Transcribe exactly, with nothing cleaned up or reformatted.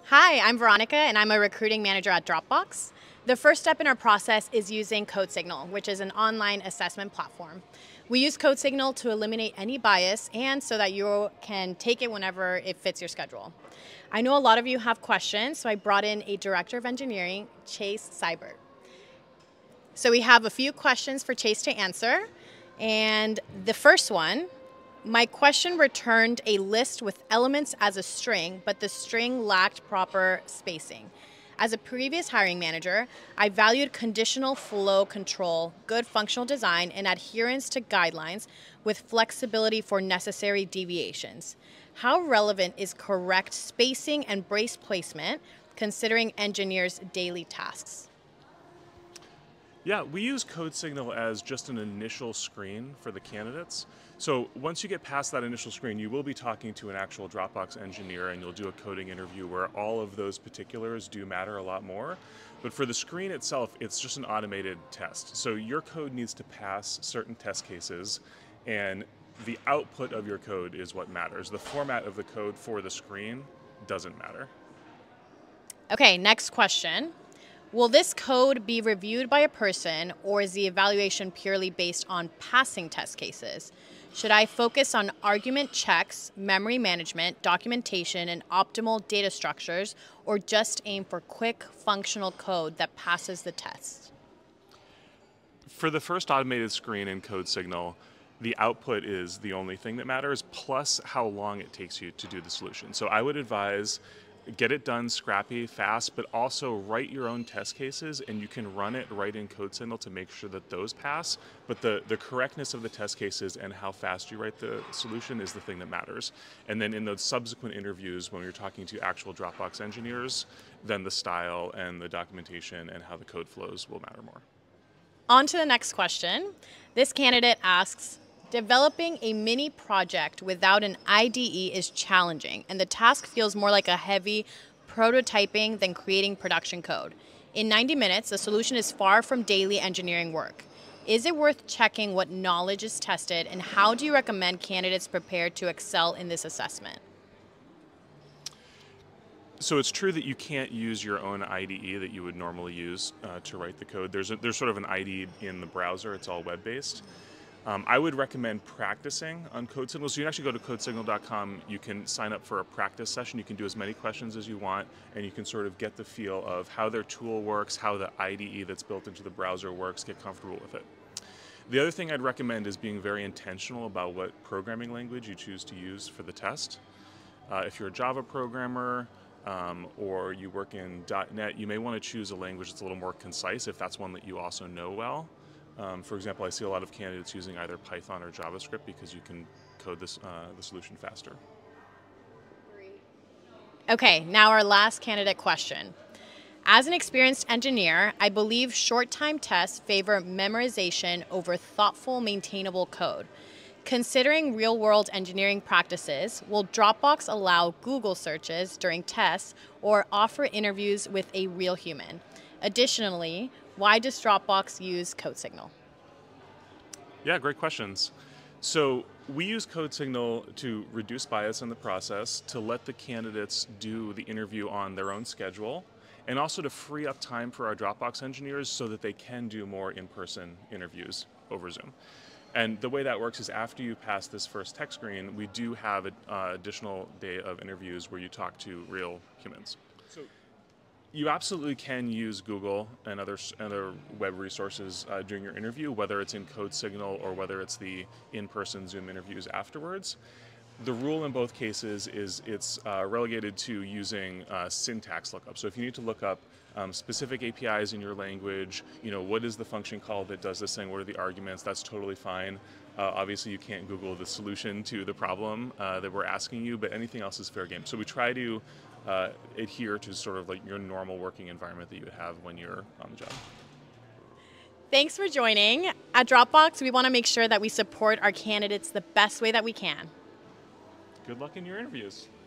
Hi, I'm Veronica, and I'm a recruiting manager at Dropbox. The first step in our process is using CodeSignal, which is an online assessment platform. We use CodeSignal to eliminate any bias and so that you can take it whenever it fits your schedule. I know a lot of you have questions, so I brought in a director of engineering, Chase Seibert. So we have a few questions for Chase to answer, and the first one, my question returned a list with elements as a string, but the string lacked proper spacing. As a previous hiring manager, I valued conditional flow control, good functional design, and adherence to guidelines with flexibility for necessary deviations. How relevant is correct spacing and brace placement considering engineers' daily tasks? Yeah, we use CodeSignal as just an initial screen for the candidates. So once you get past that initial screen, you will be talking to an actual Dropbox engineer and you'll do a coding interview where all of those particulars do matter a lot more. But for the screen itself, it's just an automated test. So your code needs to pass certain test cases, and the output of your code is what matters. The format of the code for the screen doesn't matter. Okay, next question. Will this code be reviewed by a person, or is the evaluation purely based on passing test cases? Should I focus on argument checks, memory management, documentation, and optimal data structures, or just aim for quick functional code that passes the test? For the first automated screen in CodeSignal, the output is the only thing that matters, plus how long it takes you to do the solution. So I would advise get it done scrappy, fast, but also write your own test cases, and you can run it right in CodeSignal to make sure that those pass. But the, the correctness of the test cases and how fast you write the solution is the thing that matters. And then in those subsequent interviews, when you're talking to actual Dropbox engineers, then the style and the documentation and how the code flows will matter more. On to the next question. This candidate asks, developing a mini project without an I D E is challenging, and the task feels more like a heavy prototyping than creating production code. In ninety minutes, the solution is far from daily engineering work. Is it worth checking what knowledge is tested, and how do you recommend candidates prepare to excel in this assessment? So it's true that you can't use your own I D E that you would normally use uh, to write the code. There's, a, there's sort of an I D E in the browser. It's all web-based. Um, I would recommend practicing on CodeSignal. So you can actually go to code signal dot com. You can sign up for a practice session. You can do as many questions as you want, and you can sort of get the feel of how their tool works, how the I D E that's built into the browser works, get comfortable with it. The other thing I'd recommend is being very intentional about what programming language you choose to use for the test. Uh, if you're a Java programmer um, or you work in dot net, you may want to choose a language that's a little more concise if that's one that you also know well. Um, for example, I see a lot of candidates using either Python or JavaScript because you can code this, uh, the solution faster. Okay, now our last candidate question. As an experienced engineer, I believe short-time tests favor memorization over thoughtful, maintainable code. Considering real-world engineering practices, will Dropbox allow Google searches during tests or offer interviews with a real human? Additionally, why does Dropbox use CodeSignal? Yeah, great questions. So we use CodeSignal to reduce bias in the process, to let the candidates do the interview on their own schedule, and also to free up time for our Dropbox engineers so that they can do more in-person interviews over Zoom. And the way that works is after you pass this first tech screen, we do have an uh, additional day of interviews where you talk to real humans. So you absolutely can use Google and other, other web resources uh, during your interview, whether it's in CodeSignal or whether it's the in-person Zoom interviews afterwards. The rule in both cases is it's uh, relegated to using uh, syntax lookup. So if you need to look up um, specific A P Is in your language, you know, what is the function call that does this thing, what are the arguments, that's totally fine. Uh, obviously you can't Google the solution to the problem uh, that we're asking you, but anything else is fair game. So we try to uh, adhere to sort of like your normal working environment that you would have when you're on the job. Thanks for joining. At Dropbox, we want to make sure that we support our candidates the best way that we can. Good luck in your interviews.